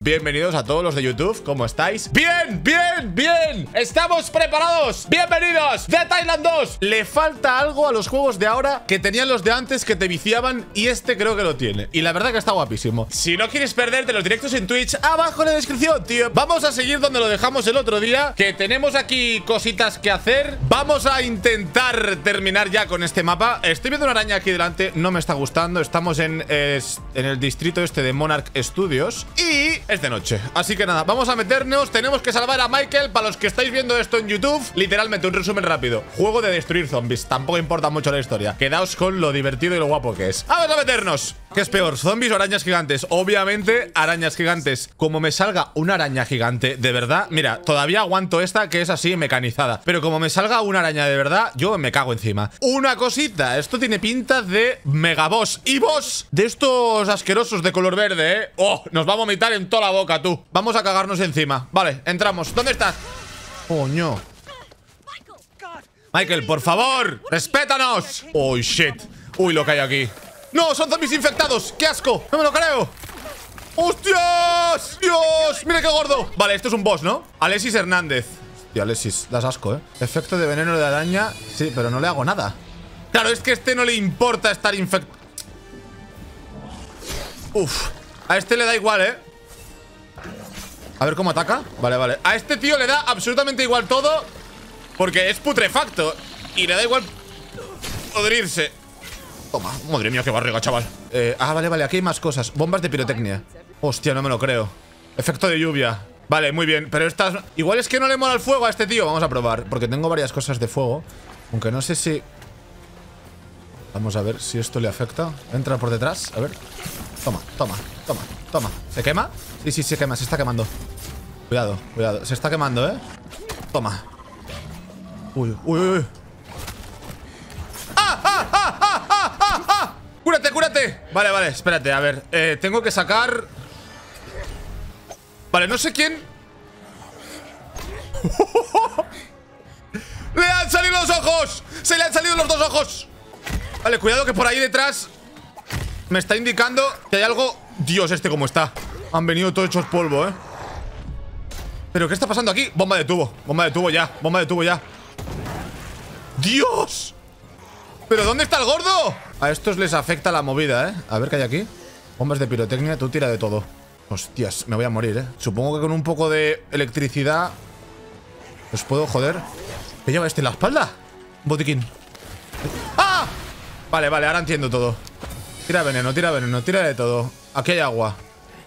Bienvenidos a todos los de YouTube, ¿cómo estáis? ¡Bien, bien, bien! ¡Estamos preparados! ¡Bienvenidos! ¡The Thailand 2! Le falta algo a los juegos de ahora que tenían los de antes que te viciaban y este creo que lo tiene. Y la verdad que está guapísimo. Si no quieres perderte los directos en Twitch, abajo en la descripción, tío. Vamos a seguir donde lo dejamos el otro día, que tenemos aquí cositas que hacer. Vamos a intentar terminar ya con este mapa. Estoy viendo una araña aquí delante, no me está gustando. Estamos en el distrito este de Monarch Studios y es de noche, así que nada, vamos a meternos. Tenemos que salvar a Michael. Para los que estáis viendo esto en YouTube, literalmente un resumen rápido: juego de destruir zombies, tampoco importa mucho la historia. Quedaos con lo divertido y lo guapo que es. Vamos a meternos. ¿Qué es peor, zombies o arañas gigantes? Obviamente arañas gigantes. Como me salga una araña gigante de verdad, mira, todavía aguanto esta que es así mecanizada, pero como me salga una araña de verdad, yo me cago encima. Una cosita, esto tiene pinta de megaboss y boss de estos asquerosos de color verde, ¿eh? Oh, nos va a vomitar en toda la boca, tú. Vamos a cagarnos encima. Vale, entramos. ¿Dónde estás? Coño. Michael, por favor, respétanos. Oh, shit. Uy, lo que hay aquí. ¡No! ¡Son zombies infectados! ¡Qué asco! ¡No me lo creo! ¡Hostias! ¡Dios! ¡Mira qué gordo! Vale, esto es un boss, ¿no? Alexis Hernández. Hostia, Alexis, das asco, ¿eh? Efecto de veneno de araña. Sí, pero no le hago nada. Claro, es que a este no le importa estar infectado. Uf. A este le da igual, ¿eh? A ver cómo ataca. Vale, vale. A este tío le da absolutamente igual todo, porque es putrefacto y le da igual podrirse. Toma, madre mía, qué barriga, chaval. Vale, vale, aquí hay más cosas. Bombas de pirotecnia. Hostia, no me lo creo. Efecto de lluvia. Vale, muy bien, pero estas... Igual es que no le mola el fuego a este tío. Vamos a probar, porque tengo varias cosas de fuego. Aunque no sé si... Vamos a ver si esto le afecta. Entra por detrás, a ver. Toma, toma, toma, toma. ¿Se quema? Sí, sí, se quema, se está quemando. Cuidado, cuidado, se está quemando, ¿eh? Toma. Uy, uy, uy. ¡Cúrate, cúrate! Vale, vale, espérate, a ver. Tengo que sacar... Vale, no sé quién. ¡Le han salido los ojos! ¡Se le han salido los dos ojos! Vale, cuidado que por ahí detrás me está indicando que hay algo... Dios, este cómo está. Han venido todos hechos polvo, ¿eh? ¿Pero qué está pasando aquí? Bomba de tubo. Bomba de tubo ya. Bomba de tubo ya. ¡Dios! ¿Pero dónde está el gordo? A estos les afecta la movida, ¿eh? A ver qué hay aquí. Bombas de pirotecnia, tú tira de todo. Hostias, me voy a morir, ¿eh? Supongo que con un poco de electricidad os puedo joder. ¿Qué lleva este en la espalda? Botiquín. ¡Ah! Vale, vale, ahora entiendo todo. Tira veneno, tira de todo. Aquí hay agua.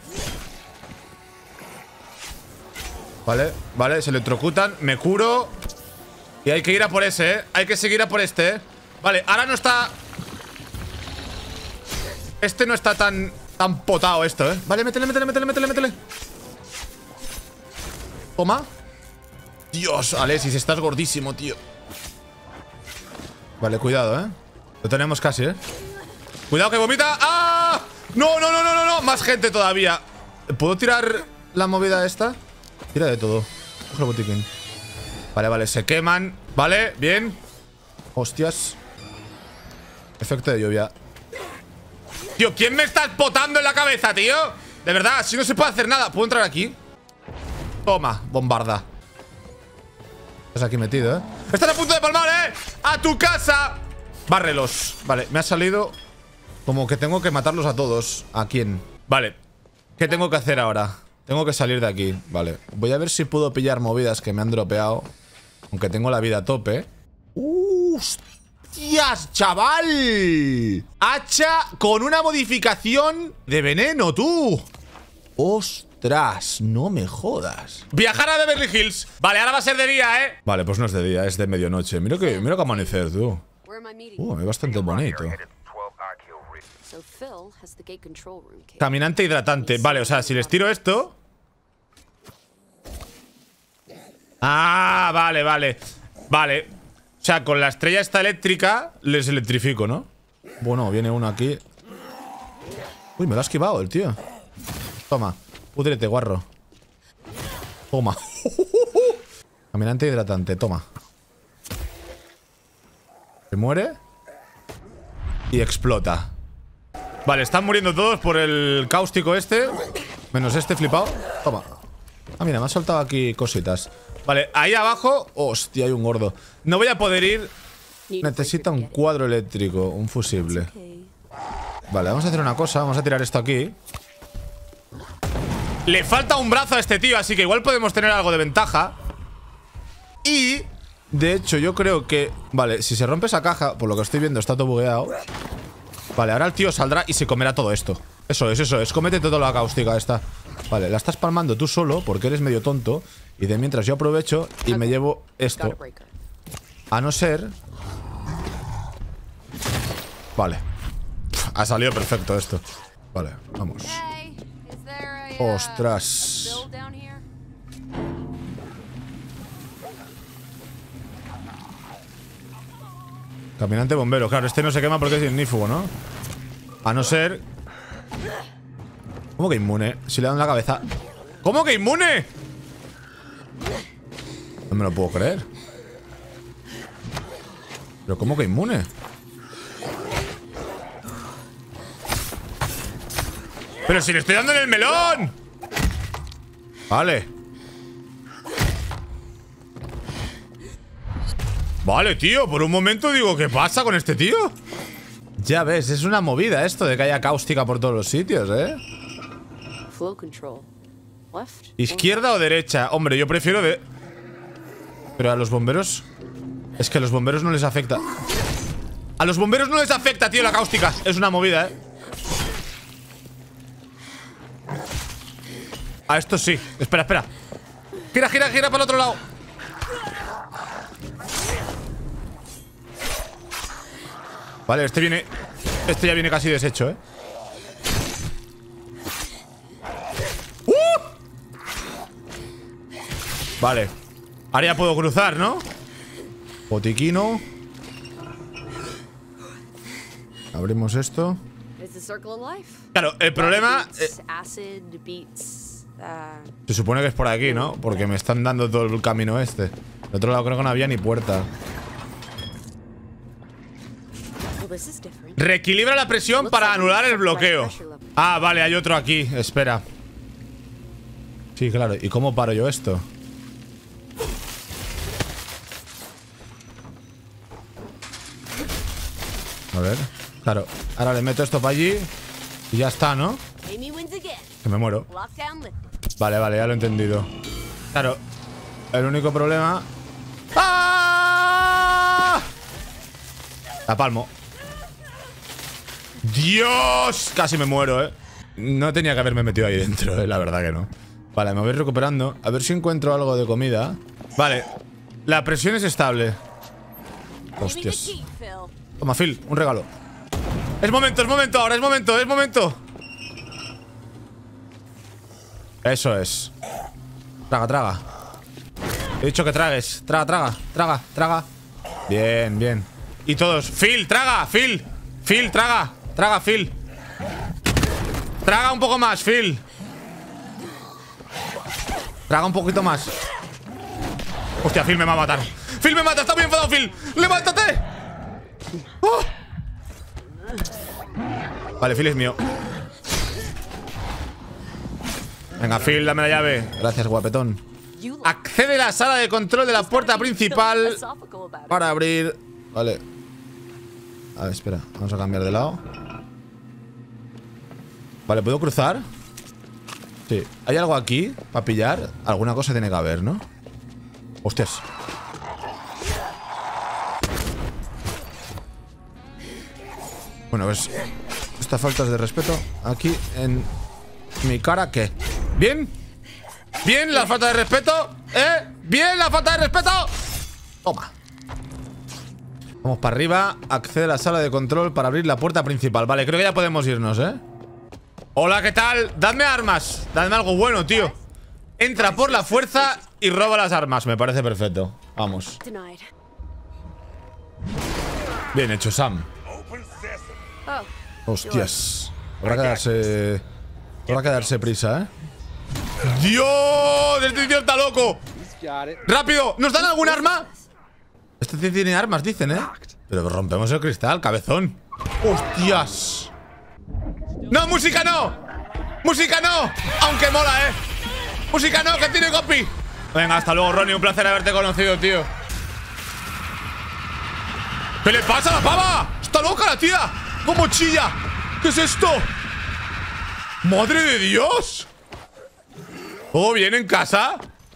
Vale, vale, se electrocutan. Me curo. Y hay que ir a por ese, ¿eh? Hay que seguir a por este, ¿eh? Vale, ahora no está... Este no está tan potado esto, ¿eh? Vale, métele. Toma. Dios, Alexis, estás gordísimo, tío. Vale, cuidado, ¿eh? Lo tenemos casi, ¿eh? Cuidado que vomita. ¡Ah! No, no, no, no, no, no. Más gente todavía. ¿Puedo tirar la movida esta? Tira de todo. Coge el botiquín. Vale, vale, se queman. Vale, bien. Hostias. Efecto de lluvia. Tío, ¿quién me está potando en la cabeza, tío? De verdad, si no se puede hacer nada. ¿Puedo entrar aquí? Toma, bombarda. Estás aquí metido, ¿eh? ¡Estás a punto de palmar, eh! ¡A tu casa! Bárrelos. Vale, me ha salido como que tengo que matarlos a todos. ¿A quién? Vale. ¿Qué tengo que hacer ahora? Tengo que salir de aquí. Vale. Voy a ver si puedo pillar movidas que me han dropeado. Aunque tengo la vida a tope. ¡Hostias, chaval! Hacha con una modificación de veneno, tú. ¡Ostras! No me jodas. Viajar a Beverly Hills. Vale, ahora va a ser de día, ¿eh? Vale, pues no es de día, es de medianoche. Mira que amanecer, tú. Es bastante bonito. Caminante hidratante. Vale, o sea, si les tiro esto... Ah, vale, vale. Vale. O sea, con la estrella esta eléctrica les electrifico, ¿no? Bueno, viene uno aquí. Uy, me lo ha esquivado el tío. Toma, púdrete, guarro. Toma. Caminante hidratante, toma. Se muere y explota. Vale, están muriendo todos por el cáustico este. Menos este flipado. Toma. Ah, mira, me ha soltado aquí cositas. Vale, ahí abajo. Hostia, hay un gordo. No voy a poder ir. Necesita un cuadro eléctrico, un fusible. Vale, vamos a hacer una cosa. Vamos a tirar esto aquí. Le falta un brazo a este tío, así que igual podemos tener algo de ventaja. Y, de hecho, yo creo que... Vale, si se rompe esa caja, por lo que estoy viendo, está todo bugueado. Vale, ahora el tío saldrá y se comerá todo esto. Eso es. Cómete toda la cáustica esta. Vale, la estás palmando tú solo porque eres medio tonto. Y de mientras yo aprovecho y me llevo esto. A no ser... Vale. Ha salido perfecto esto. Vale, vamos. Ostras. Caminante bombero. Claro, este no se quema porque es ignífugo, ¿no? A no ser... ¿Cómo que inmune? Si le dan la cabeza... ¿Cómo que inmune? No me lo puedo creer. ¿Pero cómo que inmune? ¡Pero si le estoy dando en el melón! Vale. Vale, tío, por un momento digo, ¿qué pasa con este tío? Ya ves, es una movida esto de que haya cáustica por todos los sitios, ¿eh? ¿Izquierda o derecha? Hombre, yo prefiero de... Pero a los bomberos... Es que a los bomberos no les afecta. A los bomberos no les afecta, tío, la cáustica. Es una movida, ¿eh? A esto sí. Espera. Gira para el otro lado. Vale, este viene... Este ya viene casi deshecho, ¿eh? Vale. Ahora ya puedo cruzar, ¿no? Botiquino. Abrimos esto. Claro, el problema... se supone que es por aquí, ¿no? Porque me están dando todo el camino este. Del otro lado creo que no había ni puerta. Reequilibra la presión para anular el bloqueo. Ah, vale, hay otro aquí. Espera. Sí, claro. ¿Y cómo paro yo esto? A ver. Claro. Ahora le meto esto para allí. Y ya está, ¿no? Que me muero. Vale, ya lo he entendido. Claro. El único problema... ¡Ah! La palmo. ¡Dios! Casi me muero, ¿eh? No tenía que haberme metido ahí dentro, la verdad que no. Vale, me voy recuperando. A ver si encuentro algo de comida. Vale. La presión es estable. Hostias. Toma, Phil, un regalo. Es momento ahora, es momento. Eso es. Traga. He dicho que tragues. Traga. Bien. Y todos. Phil, traga, Phil. Phil, traga. Traga, Phil. Traga un poco más, Phil. Traga un poquito más. Hostia, Phil me va a matar. Phil me mata, está bien enfadado, Phil. ¡Levántate! ¡Oh! Vale, Phil es mío. Venga, Phil, dame la llave. Gracias, guapetón. Accede a la sala de control de la puerta principal para abrir. Vale. A ver, espera. Vamos a cambiar de lado. Vale, ¿puedo cruzar? Sí. ¿Hay algo aquí para pillar? Alguna cosa tiene que haber, ¿no? Hostias. Bueno, pues... Esta falta de respeto aquí en mi cara, ¿qué? ¿Bien? ¿Bien la falta de respeto? ¿Bien la falta de respeto? Toma. Vamos para arriba. Accede a la sala de control para abrir la puerta principal. Vale, creo que ya podemos irnos, ¿eh? Hola, ¿qué tal? Dadme armas. Dadme algo bueno, tío. Entra por la fuerza y roba las armas. Me parece perfecto. Vamos. Bien hecho, Sam. Hostias. Habrá que darse prisa, ¿eh? ¡Dios! Este tío está loco. ¡Rápido! ¿Nos dan algún arma? Este tío tiene armas, dicen, ¿eh? Pero rompemos el cristal, cabezón. ¡Hostias! ¡No, música no! ¡Música no! Aunque mola, ¡Música no, que tiene copy! Venga, hasta luego, Ronnie. Un placer haberte conocido, tío. ¿Qué le pasa a la pava? ¡Está loca la tía! ¿Cómo chilla? ¿Qué es esto? ¡Madre de Dios! ¿Todo bien en casa?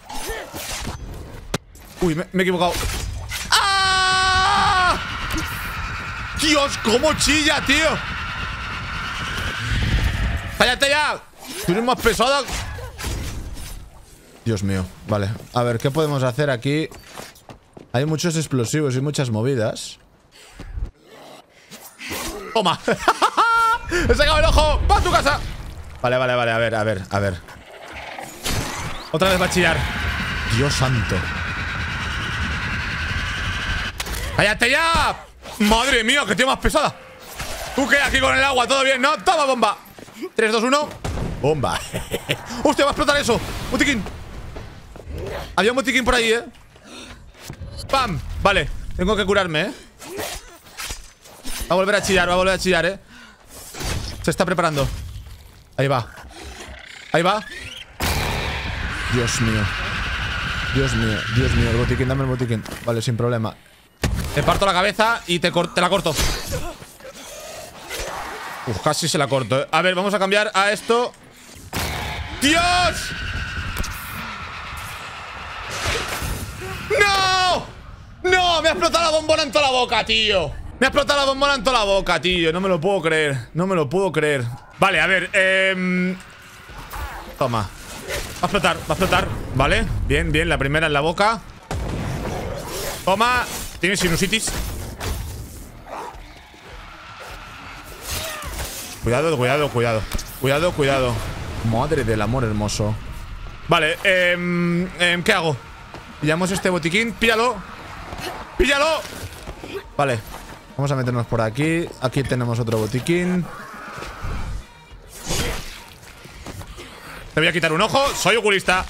Uy, me he equivocado. ¡Ah! ¡Dios, cómo chilla, tío! ¡Cállate ya! Tú eres más pesada. Dios mío. Vale. A ver, ¿qué podemos hacer aquí? Hay muchos explosivos y muchas movidas. ¡Toma! ¡He sacado el ojo! ¡Va a tu casa! Vale. A ver. Otra vez va a chillar. Dios santo. ¡Cállate ya! ¡Madre mía, qué tío más pesada! ¿Tú qué? Aquí con el agua, ¿todo bien? ¿No? ¡Toma, bomba! 3, 2, 1. ¡Bomba! ¡Hostia, va a explotar eso! ¡Botiquín! Había un botiquín por ahí, ¡Pam! Vale, tengo que curarme, Va a volver a chillar, Se está preparando. Ahí va. Dios mío, el botiquín, dame el botiquín. Vale, sin problema. Te parto la cabeza y te la corto. Uf, casi se la corto, A ver, vamos a cambiar a esto. ¡Dios! ¡No! ¡No! Me ha explotado la bombona en toda la boca, tío. No me lo puedo creer. Vale, a ver, toma. Va a explotar. Vale, bien, la primera en la boca. Toma. Tiene sinusitis. Cuidado. Madre del amor hermoso. Vale, ¿qué hago? Pillamos este botiquín. Píllalo. Vale. Vamos a meternos por aquí. Aquí tenemos otro botiquín. Te voy a quitar un ojo. Soy oculista.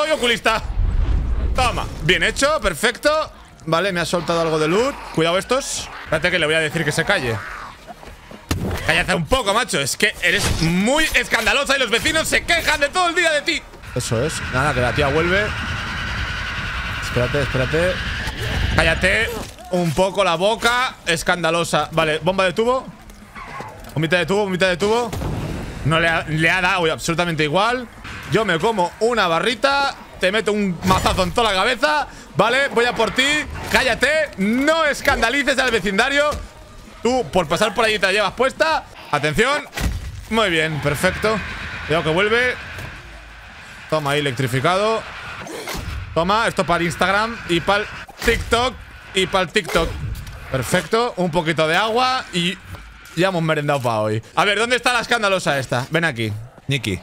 Toma. Bien hecho, perfecto. Vale, me ha soltado algo de loot. Cuidado estos. Espérate que le voy a decir que se calle. Cállate un poco, macho. Es que eres muy escandalosa y los vecinos se quejan de todo el día de ti. Eso es. Nada, que la tía vuelve. Espérate. Cállate un poco la boca. Escandalosa. Vale, bomba de tubo. Bombita de tubo. No le ha dado absolutamente igual. Yo me como una barrita. Te meto un mazazo en toda la cabeza. Vale, voy a por ti. Cállate. No escandalices al vecindario. Tú, por pasar por allí, te la llevas puesta. Atención. Muy bien, perfecto. Cuidado que vuelve. Toma ahí, electrificado. Toma, esto para Instagram y para el TikTok. Perfecto, un poquito de agua y ya hemos merendado para hoy. A ver, ¿dónde está la escandalosa esta? Ven aquí, Nicki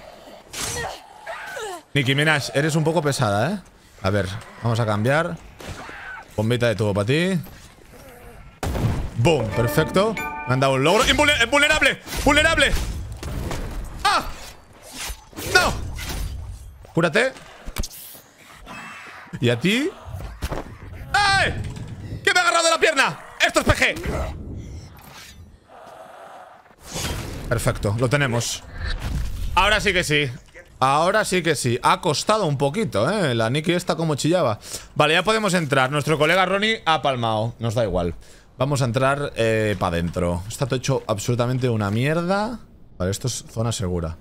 Minaj, eres un poco pesada, A ver, vamos a cambiar. Bombita de tubo para ti. Boom, perfecto. Me han dado un logro. ¡Vulnerable! ¡Ah! ¡No! Cúrate. ¿Y a ti? ¡Ay! ¡Que me ha agarrado de la pierna! ¡Esto es PG! Perfecto, lo tenemos. Ahora sí que sí. Ha costado un poquito, La Nicki esta como chillaba. Vale, ya podemos entrar. Nuestro colega Ronnie ha palmado. Nos da igual. Vamos a entrar para adentro. Está todo hecho absolutamente una mierda. Vale, esto es zona segura.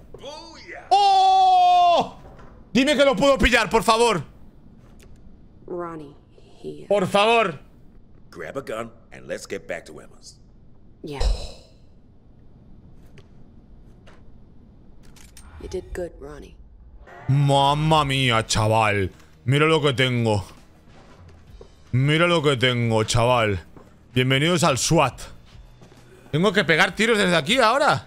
¡Oh! Dime que lo puedo pillar, por favor. Ronnie, here. Por favor. Grab a gun and let's get back to Emma's. Yeah. You did good, Ronnie. Mamma mía, chaval. Mira lo que tengo. Chaval. Bienvenidos al SWAT. Tengo que pegar tiros desde aquí ahora.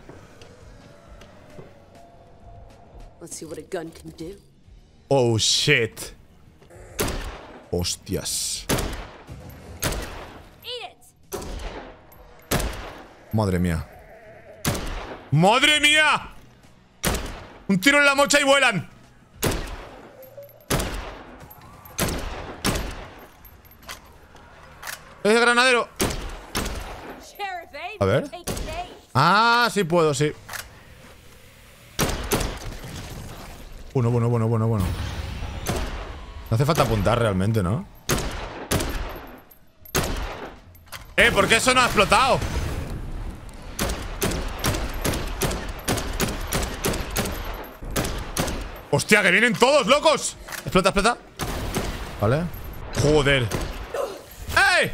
Let's see what a gun can do. Oh, shit. Hostias. Madre mía. ¡Madre mía! Un tiro en la mocha y vuelan. ¡Es granadero! A ver. Ah, sí puedo, sí. Bueno. No hace falta apuntar realmente, ¿no? ¿Por qué eso no ha explotado? ¡Hostia, que vienen todos, locos! Explota. Vale. Joder. ¡Ey!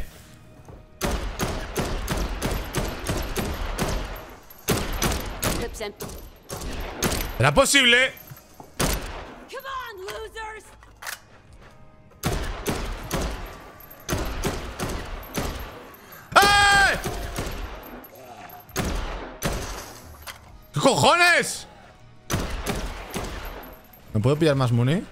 Clip's empty. ¿Era posible? Come on, losers! ¡Ey! ¿Qué cojones? ¿No puedo pillar más money?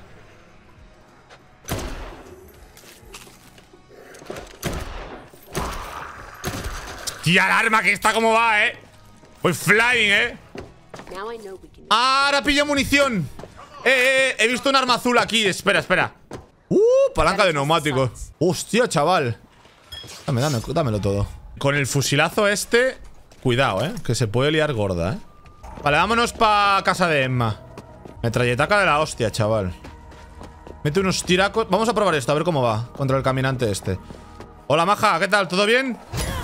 Tía, el arma que está como va, Voy flying, Now I know we can. Ahora pillo munición. He visto un arma azul aquí. Espera. Palanca de neumáticos. Hostia, chaval. Dámelo todo. Con el fusilazo este, cuidado, que se puede liar gorda, Vale, vámonos pa' casa de Emma. Metralletaca de la hostia, chaval. Mete unos tiracos. Vamos a probar esto, a ver cómo va contra el caminante este. Hola, maja, ¿qué tal? ¿Todo bien?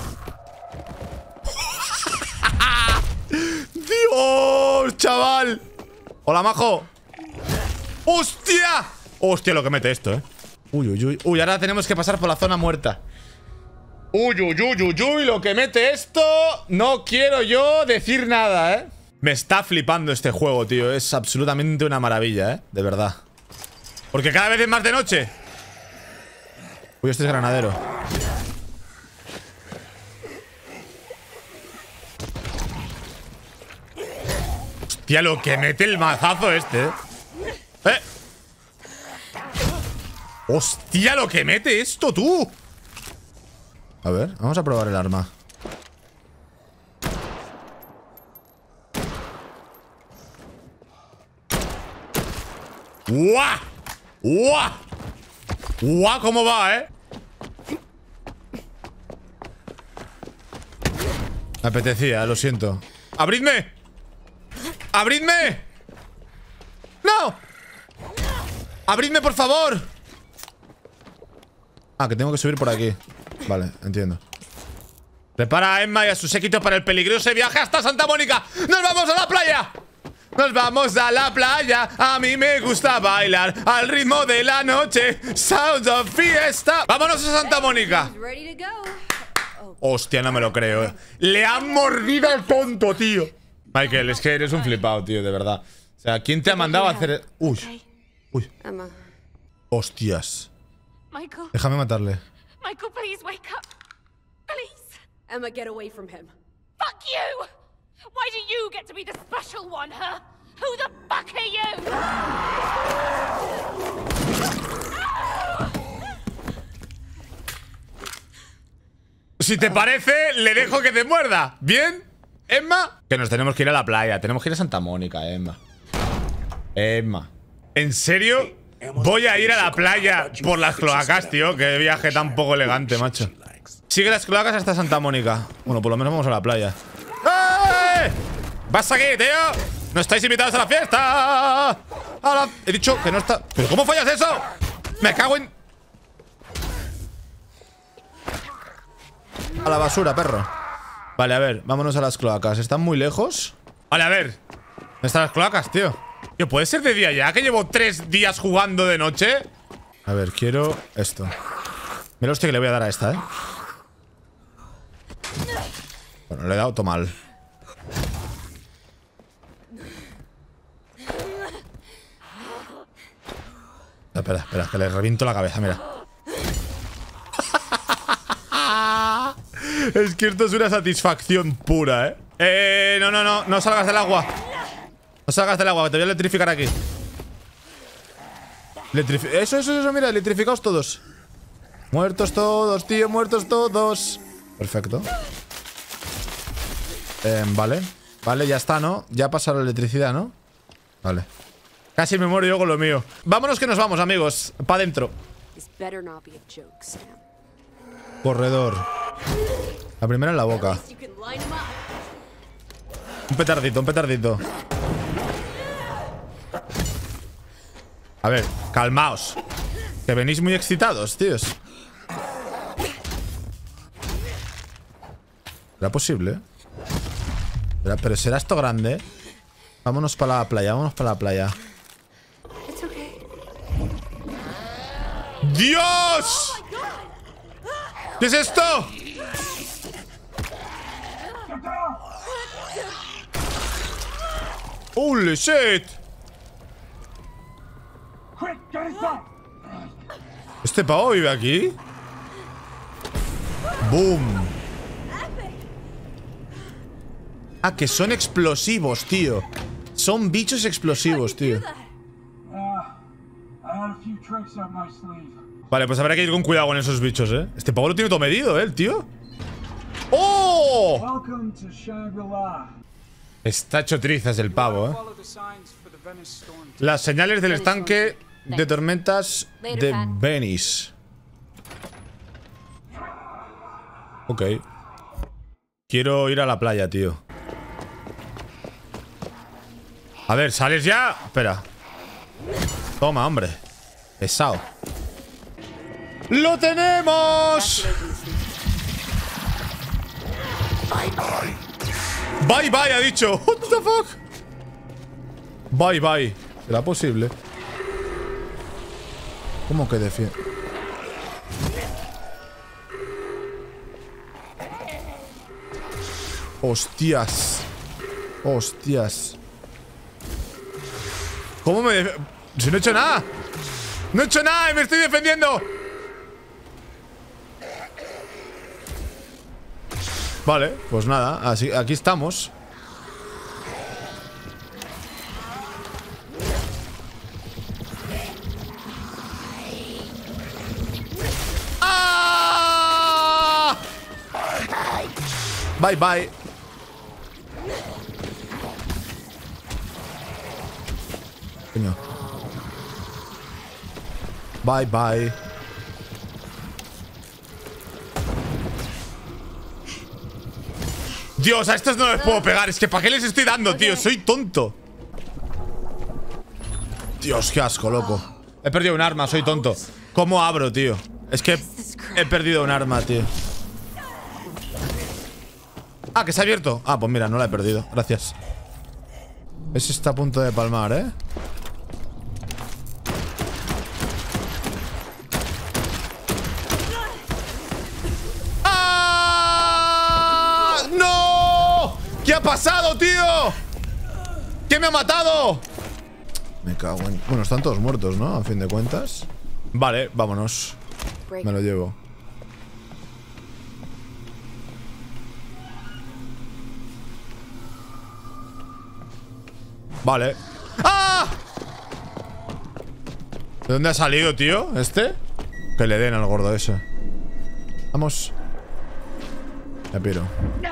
¡Dios, chaval! Hola, majo. ¡Hostia! Hostia, lo que mete esto, Uy, ahora tenemos que pasar por la zona muerta. Uy, lo que mete esto. No quiero yo decir nada, Me está flipando este juego, tío. Es absolutamente una maravilla, de verdad. Porque cada vez es más de noche. Uy, este es granadero. Hostia, lo que mete el mazazo este, Hostia, lo que mete esto, tú. A ver, vamos a probar el arma. ¡Guau! ¡Guau! ¡Guau! ¿Cómo va, Me apetecía, lo siento. ¡Abridme! ¡Abridme! ¡No! ¡Abridme, por favor! Ah, que tengo que subir por aquí. Vale, entiendo. Prepara a Emma y a su séquito para el peligroso viaje hasta Santa Mónica. ¡Nos vamos a la playa! ¡Nos vamos a la playa! A mí me gusta bailar al ritmo de la noche. Sounds of fiesta. ¡Vámonos a Santa Mónica! Ready to go. Hostia, no me lo creo, Le han mordido al tonto, tío. Michael, es que eres un flipado, tío, de verdad. O sea, ¿quién te ha mandado a hacer...? Uy. Emma. Hostias. Michael. Déjame matarle. Michael, please wake up. Please. Emma, get away from him. Fuck you! Why do you get to be the special one, huh? Who the fuck are you? Si te parece, le dejo que te muerda. ¿Bien? ¿Emma? Que nos tenemos que ir a la playa. Tenemos que ir a Santa Mónica, Emma. Emma. ¿En serio? Voy a ir a la playa por las cloacas, tío. Qué viaje tan poco elegante, macho. Sigue las cloacas hasta Santa Mónica. Bueno, por lo menos vamos a la playa. ¡Eh! ¡Vas aquí, tío! ¡No estáis invitados a la fiesta! He dicho que no está... ¿Pero cómo fallas eso? Me cago en... A la basura, perro. Vale, a ver, vámonos a las cloacas. ¿Están muy lejos? Vale, a ver. ¿Dónde están las cloacas, tío? Tío, ¿puede ser de día ya? Que llevo 3 días jugando de noche. A ver, quiero esto. Mira hostia que le voy a dar a esta, Bueno, le he dado todo mal. Espera, que le reviento la cabeza, mira. Es que esto es una satisfacción pura, no salgas del agua. No salgas del agua, que te voy a electrificar aquí. Eso, mira, electrificados todos. Muertos todos, tío, muertos todos. Perfecto. Vale, ya está, ¿no? Ya ha pasado la electricidad, ¿no? Vale. Casi me muero yo con lo mío. Vámonos que nos vamos, amigos. Pa' adentro. This better not be a joke, Sam. Corredor. La primera en la boca. You can line him up. Un petardito, un petardito. A ver, calmaos. Que venís muy excitados, tíos. ¿Será posible? Pero será esto grande. Vámonos para la playa, vámonos para la playa. It's okay. ¡Dios! ¿Qué es esto? ¡Holy shit! ¿Este pavo vive aquí? ¡Boom! Ah, que son explosivos, tío. Son bichos explosivos, tío. Vale, pues habrá que ir con cuidado con esos bichos, ¿eh? Este pavo lo tiene todo medido, ¿eh? El tío. ¡Oh! Está hecho trizas el pavo, ¿eh? Las señales del estanque de tormentas de Venice. Ok. Quiero ir a la playa, tío. A ver, ¿sales ya? Espera. Toma, hombre. Pesado. ¡Lo tenemos! Bye bye. Bye bye, ha dicho. What the fuck? Bye bye. ¿Será posible? ¿Cómo que defiende? Hostias. Hostias. ¿Cómo me si no he hecho nada? ¡No he hecho nada y me estoy defendiendo! Vale, pues nada, así, aquí estamos. ¡Ah! Bye bye. Coño. Bye bye. Dios, a estos no les puedo pegar. Es que ¿para qué les estoy dando, tío? Soy tonto. Dios, qué asco, loco. He perdido un arma, soy tonto. ¿Cómo abro, tío? Es que he perdido un arma, tío. Ah, que se ha abierto. Ah, pues mira, no la he perdido. Gracias. Ese está a punto de palmar, ¿eh? ¿Qué ha pasado, tío? ¿Qué me ha matado? Me cago en... Bueno, están todos muertos, ¿no? A fin de cuentas. Vale, vámonos. Me lo llevo. Vale. ¡Ah! ¿De dónde ha salido, tío? ¿Este? Que le den al gordo ese. Vamos. Me piro.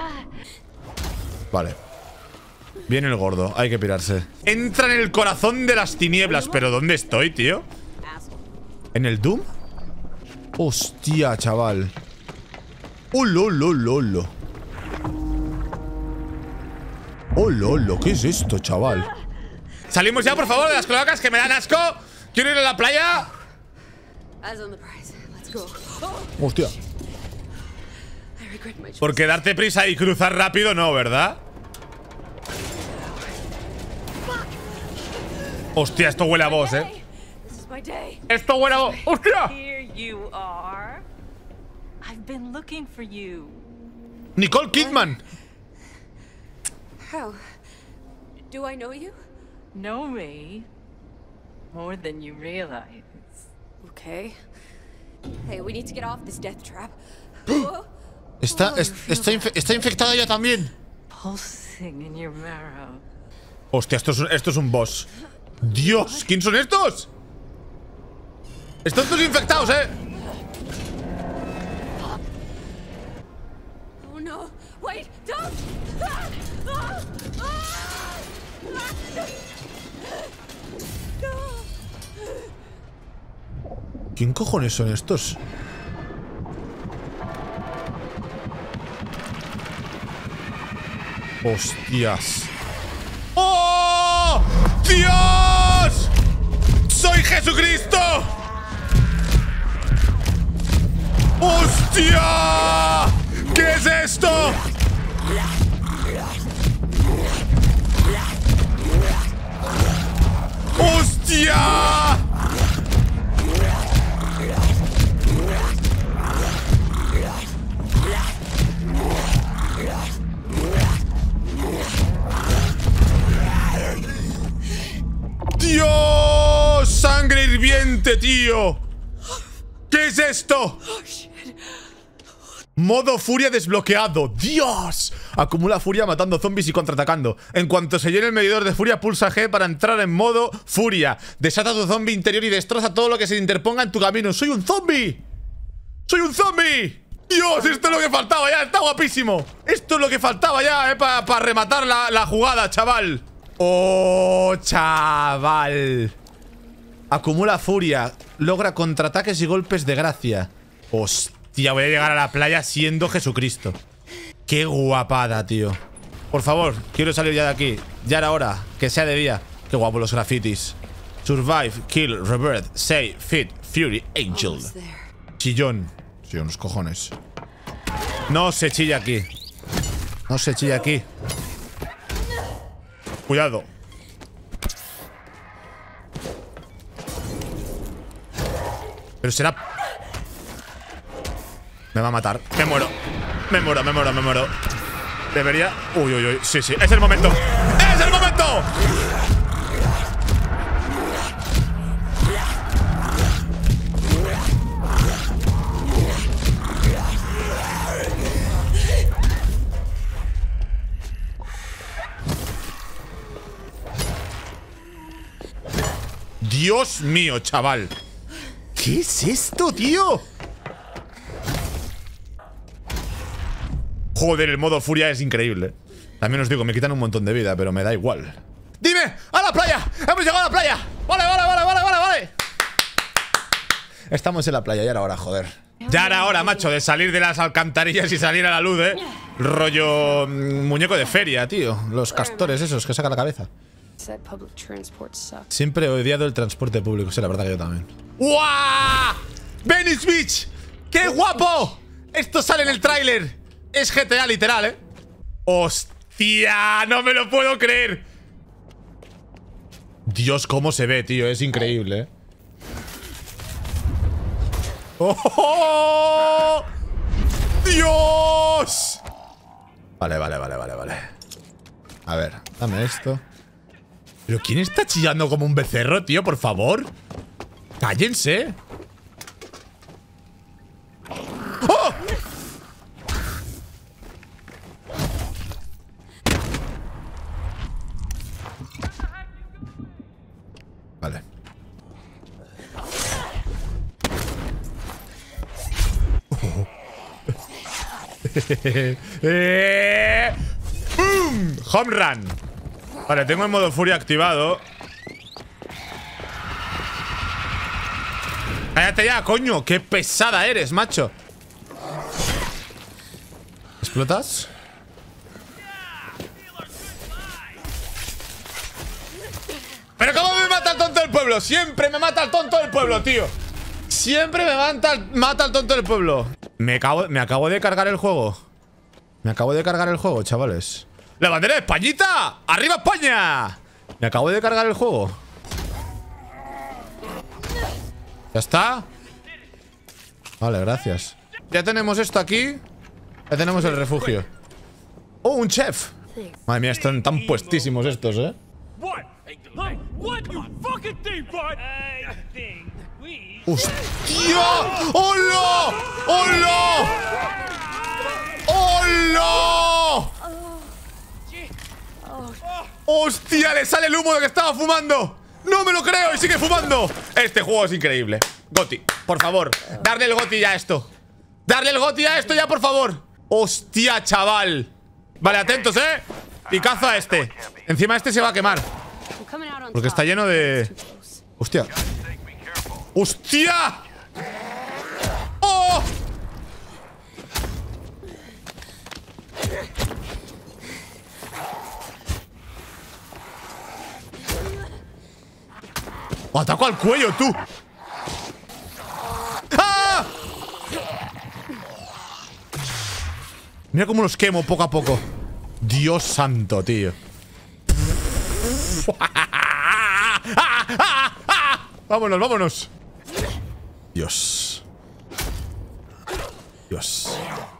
Vale. Viene el gordo, hay que pirarse. Entra en el corazón de las tinieblas. ¿Pero dónde estoy, tío? ¿En el Doom? Hostia, chaval. ¡Oh, lolo! ¡Oh, lolo! ¿Qué es esto, chaval? Salimos ya, por favor, de las cloacas que me dan asco. Quiero ir a la playa. Hostia. Porque darte prisa y cruzar rápido no, ¿verdad? Hostia, esto huele a boss, ¿eh? Esto huele a boss. ¡Hostia! Nicole Kidman. How? Do I know you? Know me more than you realize. Okay. Hey, we need to get off this death trap. Está infectada ella también. Pulsing in your marrow. Hostia, esto es un boss. Dios, ¿quién son estos? Están todos infectados, ¿eh? Oh no! Wait! Don't! ¿Quién cojones son estos? Hostias. ¡Oh! ¡Dios! ¡Soy Jesucristo! ¡Hostia! ¿Qué es esto? ¡Hostia! ¡Dios! ¡Sangre hirviente, tío! ¿Qué es esto? Modo furia desbloqueado. ¡Dios! Acumula furia matando zombies y contraatacando. En cuanto se llene el medidor de furia, pulsa G para entrar en modo furia. Desata tu zombie interior y destroza todo lo que se interponga en tu camino. ¡Soy un zombie! ¡Soy un zombie! ¡Dios! Esto es lo que faltaba ya. Está guapísimo. Esto es lo que faltaba ya, para rematar la jugada, chaval. ¡Oh, chaval! Acumula furia. Logra contraataques y golpes de gracia. Hostia, voy a llegar a la playa siendo Jesucristo. ¡Qué guapada, tío! Por favor, quiero salir ya de aquí. Ya era hora, que sea de día. ¡Qué guapo los grafitis! Survive, kill, rebirth, save, feed, fury, angel. Chillón. Sí, unos cojones. No se chilla aquí. No se chilla aquí. Cuidado. Pero será... Me va a matar. Me muero. Me muero, me muero, me muero. Debería... Uy, uy, uy. Sí, sí. Es el momento. ¡Es el momento! Dios mío, chaval. ¿Qué es esto, tío? Joder, el modo furia es increíble. También os digo, me quitan un montón de vida, pero me da igual. ¡Dime! ¡A la playa! ¡Hemos llegado a la playa! ¡Vale! Estamos en la playa, ya era hora, joder. Ya era hora, macho, de salir de las alcantarillas y salir a la luz, Rollo... muñeco de feria, tío. Los castores esos que sacan la cabeza. Siempre he odiado el transporte público. Sí, la verdad que yo también. ¡Guau! ¡Venice Beach! ¡Qué guapo! Esto sale en el tráiler. Es GTA literal, ¡Hostia! ¡No me lo puedo creer! Dios, cómo se ve, tío. Es increíble, ¡Oh! ¡Dios! Vale. A ver, dame esto. ¿Pero quién está chillando como un becerro, tío? Por favor. Cállense. ¡Oh! Vale. ¡Boom! Home run. Vale, tengo el modo furia activado. Cállate ya, coño. Qué pesada eres, macho. ¿Explotas? ¿Pero cómo me mata el tonto del pueblo? Siempre me mata el tonto del pueblo, tío. Siempre me mata el tonto del pueblo. Me acabo de cargar el juego. Chavales. ¡La bandera de Españita! ¡Arriba España! Me acabo de cargar el juego. ¿Ya está? Vale, gracias. Ya tenemos esto aquí. Ya tenemos el refugio. ¡Oh, un chef! Madre mía, están tan puestísimos estos, ¡Hostia! ¡Hola! ¡Hola! ¡Hola! ¡Hostia! Le sale el humo de que estaba fumando. ¡No me lo creo! ¡Y sigue fumando! Este juego es increíble. Goti, por favor, darle el Goti ya a esto. Darle el Goti a esto ya, por favor. ¡Hostia, chaval! Vale, atentos, Y cazo a este. Encima este se va a quemar porque está lleno de... ¡Hostia! ¡Hostia! ¡Oh! ¡Ataco al cuello, tú! ¡Ah! Mira cómo los quemo poco a poco. Dios santo, tío. Vámonos, vámonos. Dios. Dios.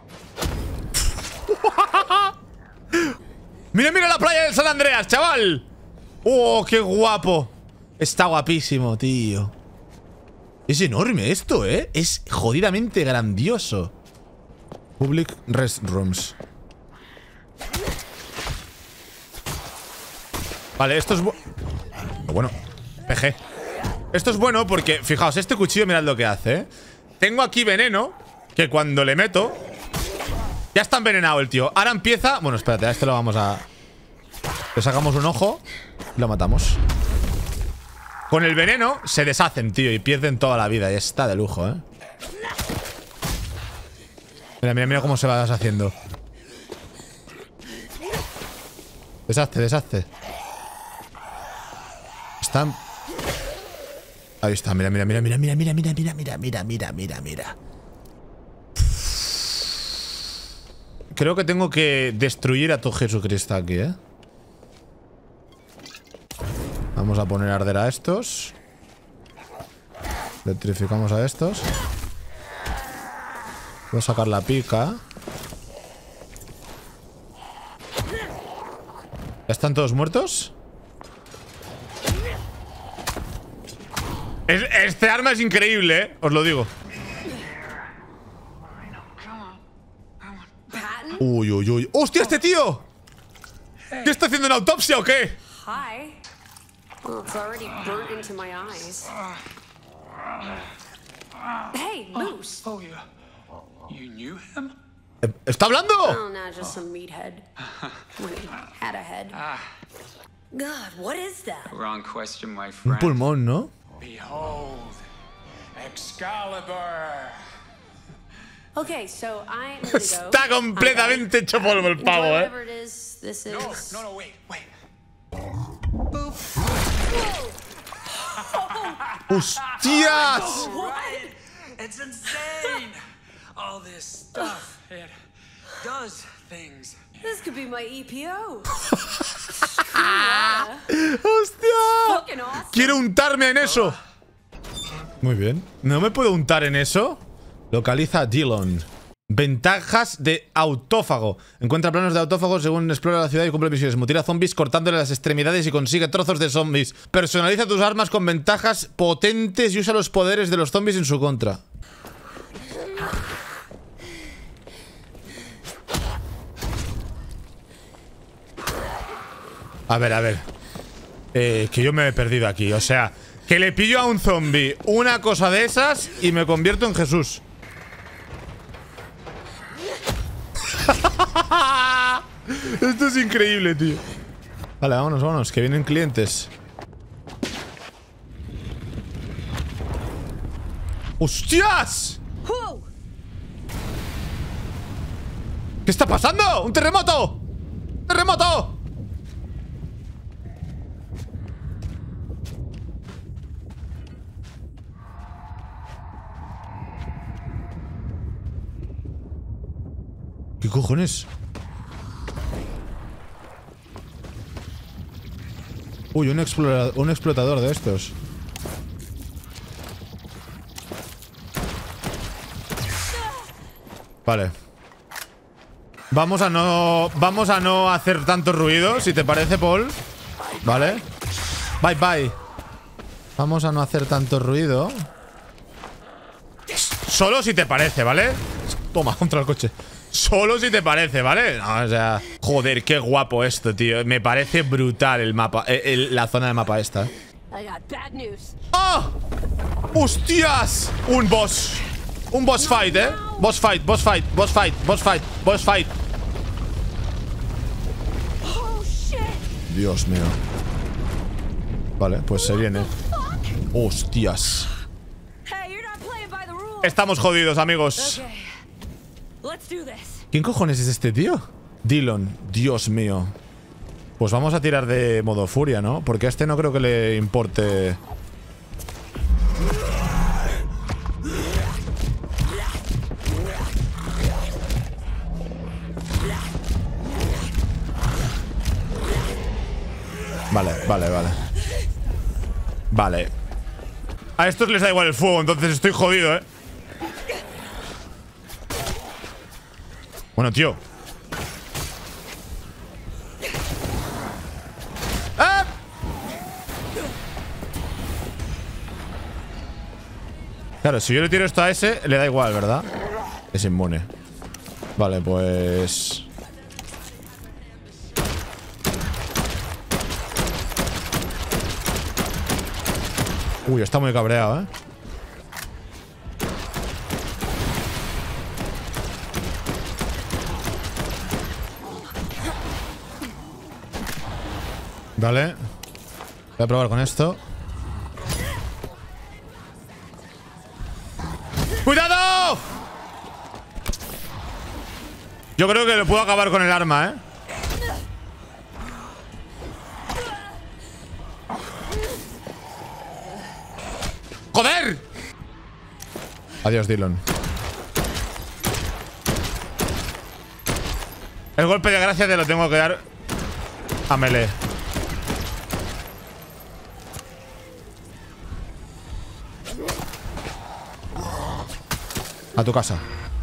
Mira, mira la playa del San Andreas, chaval. Oh, qué guapo. Está guapísimo, tío. Es enorme esto, ¿eh? Es jodidamente grandioso. Public restrooms. Vale, esto es bueno, PG. Esto es bueno porque, fijaos, este cuchillo, mirad lo que hace, ¿eh? Tengo aquí veneno, que cuando le meto ya está envenenado el tío. Ahora empieza... Bueno, espérate, a este lo vamos a... Le sacamos un ojo y lo matamos. Con el veneno se deshacen, tío, y pierden toda la vida. Y está de lujo, ¿eh? Mira, mira, mira cómo se va deshaciendo. Deshazte, deshazte. Están... Ahí está, mira, mira, mira, mira, mira, mira, mira, mira, mira, mira, mira, mira, mira. Creo que tengo que destruir a tu Jesucristo aquí, ¿eh? Vamos a poner a arder a estos. Electrificamos a estos. Voy a sacar la pica. ¿Ya están todos muertos? Este arma es increíble, ¿eh? Os lo digo. Uy, uy, uy. ¡Hostia, este tío! ¿Qué está haciendo, una autopsia o qué? Hi. Well, it's already burnt into my eyes. Hey, Moose. Oh, you knew him? ¿Está hablando? Oh, not just some meathead. When he had a head. God, what is that? Wrong question, my Un friend. pulmón, ¿no? Behold, Excalibur. Okay, so I'm gonna go. Está completamente hecho polvo el pavo, ¿eh? Whatever it is, this is. No, wait. ¡Hostias! Right? It's insane. All this stuff, it does things. This could be my EPO. ¡Hostia! Fucking awesome. Quiero untarme en eso. Muy bien. ¿No me puedo untar en eso? Localiza a Dillon. Ventajas de autófago. Encuentra planos de autófagos según explora la ciudad y cumple misiones. Mutila zombies cortándole las extremidades y consigue trozos de zombies. Personaliza tus armas con ventajas potentes y usa los poderes de los zombies en su contra. A ver. Que yo me he perdido aquí. O sea, que le pillo a un zombie una cosa de esas y me convierto en Jesús. Esto es increíble, tío. Vale, vámonos, que vienen clientes. ¡Hostias! ¿Qué está pasando? ¡Un terremoto! ¡Terremoto! ¿Qué cojones? Uy, un explotador de estos. Vale. Vamos a no hacer tanto ruido, si te parece, Paul. Vale. Bye. Vamos a no hacer tanto ruido. Solo si te parece, ¿vale? Toma, contra el coche. Solo si te parece, ¿vale? No, o sea... Joder, qué guapo esto, tío. Me parece brutal el mapa. La zona de mapa esta. I got bad news. ¡Ah! ¡Hostias! Un boss. Un boss fight, ¿eh? Boss fight. Oh shit. Dios mío. Vale, pues se viene. ¡Hostias! Hey, you're not playing by the rules. Estamos jodidos, amigos. Okay. Let's do this. ¿Quién cojones es este tío? Dillon. Dios mío. Pues vamos a tirar de modo furia, ¿no? Porque a este no creo que le importe Vale, vale, vale. Vale. A estos les da igual el fuego, entonces estoy jodido, ¿eh? Bueno, tío. ¡Ah! Claro, si yo le tiro esto a ese, le da igual, ¿verdad? Es inmune. Vale, pues... Uy, está muy cabreado, ¿eh? Vale. Voy a probar con esto. ¡Cuidado! Yo creo que le puedo acabar con el arma, ¿eh? ¡Joder! Adiós, Dylan. El golpe de gracia te lo tengo que dar a melee. A tu casa.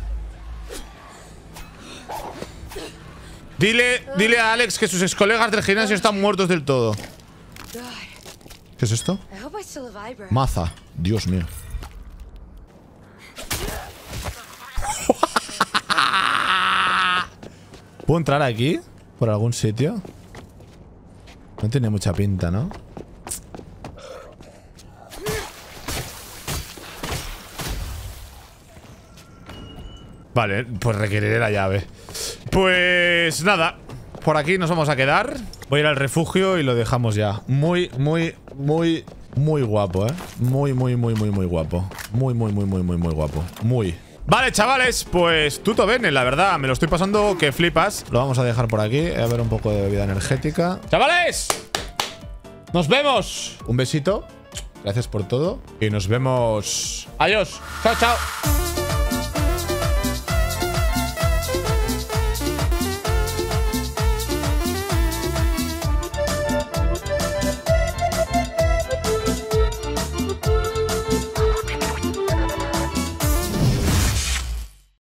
Dile a Alex que sus excolegas del gimnasio están muertos del todo. ¿Qué es esto? Maza. Dios mío. ¿Puedo entrar aquí? ¿Por algún sitio? No tiene mucha pinta, ¿no? Vale, pues requeriré la llave. Pues nada, por aquí nos vamos a quedar. Voy a ir al refugio y lo dejamos ya. Muy guapo, ¿eh? Muy guapo. Muy guapo. Muy. Vale, chavales, pues tutto bene, la verdad. Me lo estoy pasando que flipas. Lo vamos a dejar por aquí. A ver un poco de bebida energética. ¡Chavales! ¡Nos vemos! Un besito. Gracias por todo. Y nos vemos. Adiós. Chao, chao.